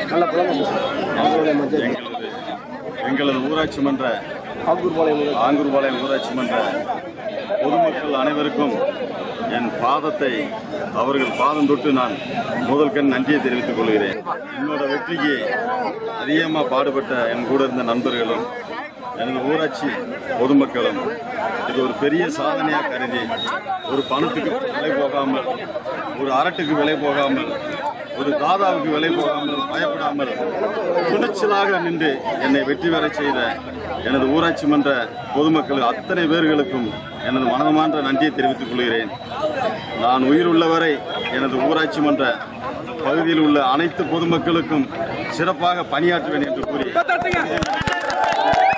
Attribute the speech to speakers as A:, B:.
A: எங்களது ஊராட்சி மன்ற ஆங்கூர்பாளையம் ஊராட்சி மன்ற பொதுமக்கள் அனைவருக்கும் என் பாதத்தை அவர்கள் பாதம் தொட்டு நான் முதல் நன்றியை தெரிவித்துக் கொள்கிறேன். என்னோட வெற்றிக்கு அதிகமாக பாடுபட்ட என் கூட இருந்த நண்பர்களும் எனது ஊராட்சி பொதுமக்களும் இது ஒரு பெரிய சாதனையாக கருதி ஒரு பணத்துக்கு விலை போகாமல், ஒரு அரட்டுக்கு விலை போகாமல், ஒரு தாதாவுக்கு விலை போகாமல், பயப்படாமல் துணிச்சலாக நின்று என்னை வெற்றி பெற செய்த எனது ஊராட்சி மன்ற பொதுமக்கள் அத்தனை பேர்களுக்கும் எனது மனமார்ந்த நன்றியை தெரிவித்துக் கொள்கிறேன். நான் உயிர் உள்ளவரை எனது ஊராட்சி மன்ற பகுதியில் உள்ள அனைத்து பொதுமக்களுக்கும் சிறப்பாக பணியாற்றுவேன் என்று கூறி